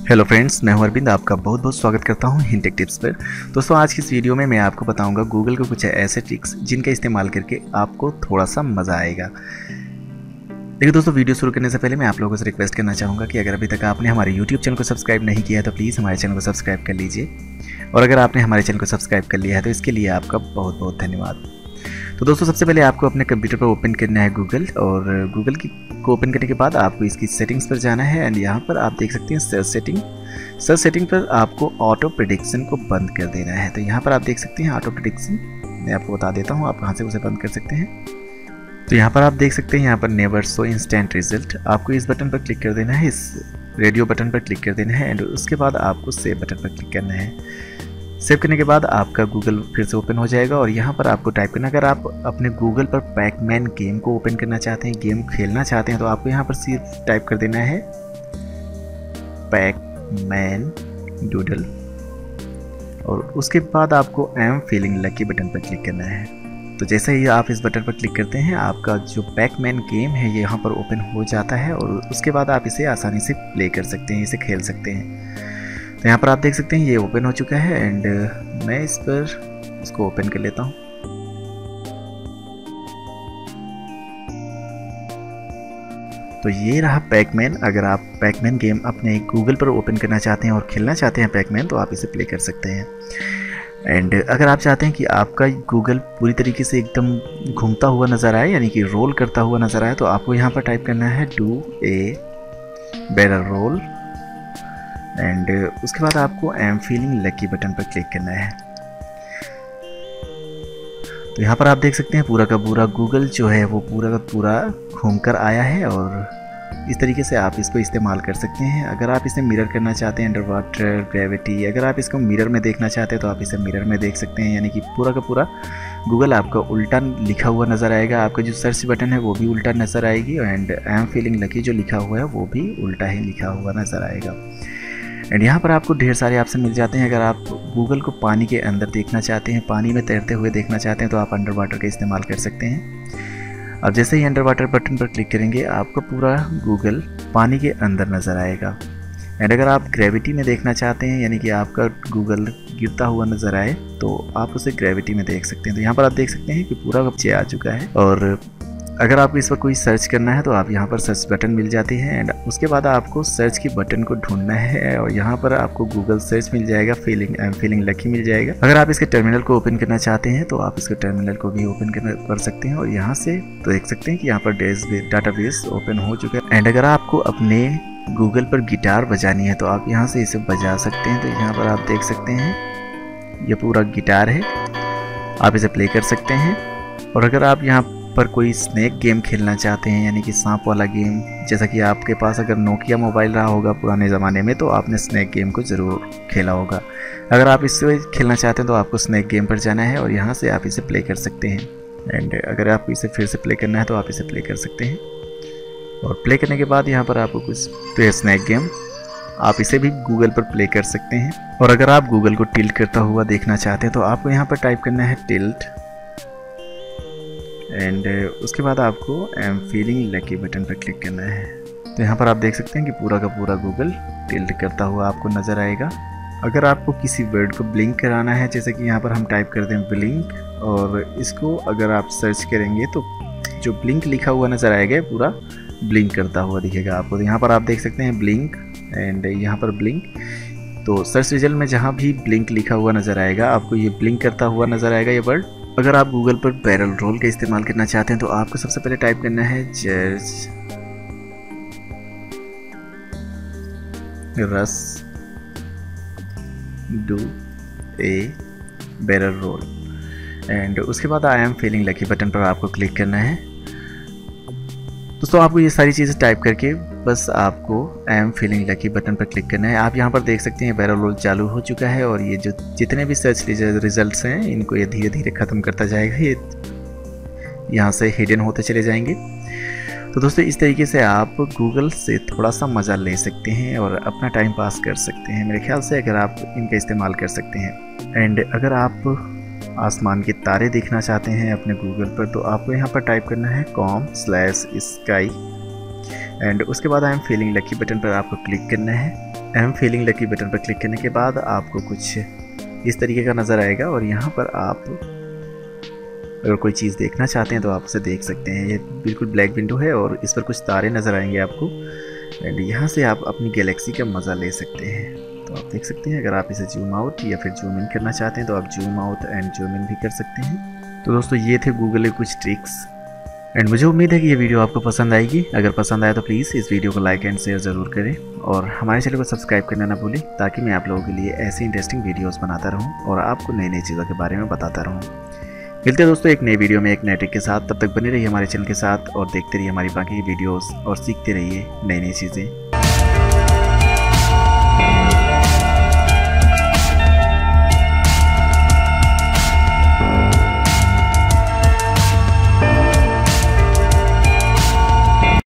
Hello friends, मैं हूं अरविंद। आपका बहुत बहुत स्वागत करता हूं हिंटेक टिप्स पर। दोस्तों, आज की इस वीडियो में मैं आपको बताऊंगा गूगल के कुछ ऐसे ट्रिक्स जिनका इस्तेमाल करके आपको थोड़ा सा मज़ा आएगा। देखिए दोस्तों, वीडियो शुरू करने से पहले मैं आप लोगों से रिक्वेस्ट करना चाहूँगा कि अगर अभी तक आपने हमारे यूट्यूब चैनल को सब्सक्राइब नहीं किया है तो प्लीज़ हमारे चैनल को सब्सक्राइब कर लीजिए, और अगर आपने हमारे चैनल को सब्सक्राइब कर लिया है तो इसके लिए आपका बहुत बहुत धन्यवाद। तो दोस्तों, सबसे पहले आपको अपने कंप्यूटर पर ओपन करना है गूगल, और गूगल को ओपन करने के बाद आपको इसकी सेटिंग्स पर जाना है। एंड यहाँ पर आप देख सकते हैं सर्च सेटिंग पर आपको ऑटो प्रेडिक्शन को बंद कर देना है। तो यहाँ पर आप देख सकते हैं ऑटो प्रेडिक्शन, मैं आपको बता देता हूँ आप कहाँ से उसे बंद कर सकते हैं। तो यहाँ पर आप देख सकते हैं, यहाँ पर नेवर शो इंस्टेंट रिजल्ट, आपको इस बटन पर क्लिक कर देना है, इस रेडियो बटन पर क्लिक कर देना है। एंड उसके बाद आपको सेव बटन पर क्लिक करना है। सेव करने के बाद आपका गूगल फिर से ओपन हो जाएगा, और यहाँ पर आपको टाइप करना, अगर आप अपने गूगल पर पैकमैन गेम को ओपन करना चाहते हैं, गेम खेलना चाहते हैं, तो आपको यहाँ पर सिर्फ टाइप कर देना है पैकमैन डूडल, और उसके बाद आपको I am feeling lucky button पर क्लिक करना है। तो जैसे ही आप इस बटन पर क्लिक करते हैं, आपका जो पैकमैन गेम है ये यहाँ पर ओपन हो जाता है, और उसके बाद आप इसे आसानी से प्ले कर सकते हैं, इसे खेल सकते हैं। तो यहाँ पर आप देख सकते हैं ये ओपन हो चुका है। एंड मैं इसको ओपन कर लेता हूँ। तो ये रहा पैकमैन। अगर आप पैकमैन गेम अपने गूगल पर ओपन करना चाहते हैं और खेलना चाहते हैं पैकमैन, तो आप इसे प्ले कर सकते हैं। एंड अगर आप चाहते हैं कि आपका गूगल पूरी तरीके से एकदम घूमता हुआ नज़र आए, यानी कि रोल करता हुआ नज़र आए, तो आपको यहाँ पर टाइप करना है do a barrel roll, and उसके बाद आपको I am feeling lucky button पर क्लिक करना है। तो यहाँ पर आप देख सकते हैं पूरा का पूरा गूगल जो है वो पूरा का पूरा घूम कर आया है, और इस तरीके से आप इसको इस्तेमाल कर सकते हैं। अगर आप इसे मिरर करना चाहते हैं, अंडर वाटर ग्रेविटी, अगर आप इसको मिरर में देखना चाहते हैं तो आप इसे मिरर में देख सकते हैं, यानी कि पूरा का पूरा गूगल आपका उल्टा लिखा हुआ नज़र आएगा। आपका जो सर्च बटन है वो भी उल्टा नज़र आएगी, and I am feeling lucky जो लिखा हुआ है वो भी उल्टा ही लिखा हुआ नज़र आएगा। एंड यहाँ पर आपको ढेर सारे ऑप्शन मिल जाते हैं। अगर आप गूगल को पानी के अंदर देखना चाहते हैं, पानी में तैरते हुए देखना चाहते हैं, तो आप अंडर वाटर का इस्तेमाल कर सकते हैं। अब जैसे ही अंडर वाटर बटन पर क्लिक करेंगे, आपका पूरा गूगल पानी के अंदर नज़र आएगा। एंड अगर आप ग्रेविटी में देखना चाहते हैं, यानी कि आपका गूगल गिरता हुआ नज़र आए, तो आप उसे ग्रेविटी में देख सकते हैं। तो यहाँ पर आप देख सकते हैं कि पूरा बच्चे आ चुका है। और अगर आपको इस पर कोई सर्च करना है तो आप यहाँ पर सर्च बटन मिल जाती है, एंड उसके बाद आपको सर्च की बटन को ढूंढना है, और यहाँ पर आपको गूगल सर्च मिल जाएगा, आई एम फीलिंग लकी मिल जाएगा। अगर आप इसके टर्मिनल को ओपन करना चाहते हैं तो आप इसके टर्मिनल को भी ओपन कर सकते हैं, और यहाँ से तो देख सकते हैं कि यहाँ पर डाटाबेस ओपन हो चुका है। एंड अगर आपको अपने गूगल पर गिटार बजानी है तो आप यहाँ से इसे बजा सकते हैं। तो यहाँ पर आप देख सकते हैं ये पूरा गिटार है, आप इसे प्ले कर सकते हैं। और अगर आप यहाँ पर कोई स्नैक गेम खेलना चाहते हैं, यानी कि सांप वाला गेम, जैसा कि आपके पास अगर नोकिया मोबाइल रहा होगा पुराने ज़माने में, तो आपने स्नैक गेम को ज़रूर खेला होगा। अगर आप इससे खेलना चाहते हैं तो आपको स्नैक गेम पर जाना है, और यहाँ से आप इसे प्ले कर सकते हैं। एंड अगर आप इसे फिर से प्ले करना है तो आप इसे प्ले कर सकते हैं, और प्ले करने के बाद यहाँ पर आपको कुछ, तो ये स्नैक गेम आप इसे भी गूगल पर प्ले कर सकते हैं। और अगर आप गूगल को टिल्ट करता हुआ देखना चाहते हैं तो आपको यहाँ पर टाइप करना है टिल्ट, एंड उसके बाद आपको I am feeling lucky button पर क्लिक करना है। तो यहाँ पर आप देख सकते हैं कि पूरा का पूरा गूगल टिल्ट करता हुआ आपको नज़र आएगा। अगर आपको किसी वर्ड को ब्लिंक कराना है, जैसे कि यहाँ पर हम टाइप कर दें ब्लिंक, और इसको अगर आप सर्च करेंगे तो जो ब्लिंक लिखा हुआ नज़र आएगा पूरा ब्लिंक करता हुआ दिखेगा आपको। तो यहाँ पर आप देख सकते हैं ब्लिंक, एंड यहाँ पर ब्लिंक। तो सर्च रिजल्ट में जहाँ भी ब्लिंक लिखा हुआ नज़र आएगा, आपको ये ब्लिंक करता हुआ नज़र आएगा ये वर्ड। अगर आप गूगल पर बैरल रोल का इस्तेमाल करना चाहते हैं तो आपको सबसे पहले टाइप करना है जर्ज रस do a barrel roll, and उसके बाद I am feeling lucky button पर आपको क्लिक करना है। दोस्तों, आपको ये सारी चीज़ें टाइप करके बस आपको I am feeling lucky button पर क्लिक करना है। आप यहाँ पर देख सकते हैं बैरल रोल चालू हो चुका है, और ये जो जितने भी सर्च रिजल्ट्स हैं इनको ये धीरे धीरे ख़त्म करता जाएगा, ये यहाँ से हिडन होते चले जाएंगे। तो दोस्तों, इस तरीके से आप गूगल से थोड़ा सा मज़ा ले सकते हैं और अपना टाइम पास कर सकते हैं। मेरे ख्याल से अगर आप इनका इस्तेमाल कर सकते हैं। एंड अगर आप आसमान के तारे देखना चाहते हैं अपने गूगल पर, तो आपको यहाँ पर टाइप करना है com/sky, एंड उसके बाद I am feeling lucky button पर आपको क्लिक करना है। I am feeling lucky button पर क्लिक करने के बाद आपको कुछ इस तरीके का नज़र आएगा और यहाँ पर आप अगर कोई चीज़ देखना चाहते हैं तो आप उसे देख सकते हैं। ये बिल्कुल ब्लैक विंडो है और इस पर कुछ तारे नज़र आएंगे आपको एंड यहाँ से आप अपनी गैलेक्सी का मज़ा ले सकते हैं। तो आप देख सकते हैं, अगर आप इसे जूम आउट या फिर जूम इन करना चाहते हैं तो आप zoom out and zoom in भी कर सकते हैं। तो दोस्तों ये थे गूगल के कुछ ट्रिक्स एंड मुझे उम्मीद है कि ये वीडियो आपको पसंद आएगी। अगर पसंद आए तो प्लीज़ इस वीडियो को लाइक एंड शेयर ज़रूर करें और हमारे चैनल को सब्सक्राइब करना ना भूलें, ताकि मैं आप लोगों के लिए ऐसी इंटरेस्टिंग वीडियोस बनाता रहूं और आपको नई नई चीज़ों के बारे में बताता रहूं। मिलते हैं दोस्तों एक नई वीडियो में एक नए ट्रिक के साथ। तब तक बने रहिए हमारे चैनल के साथ और देखते रहिए हमारी बाकी की वीडियोज़ और सीखते रहिए नई नई चीज़ें।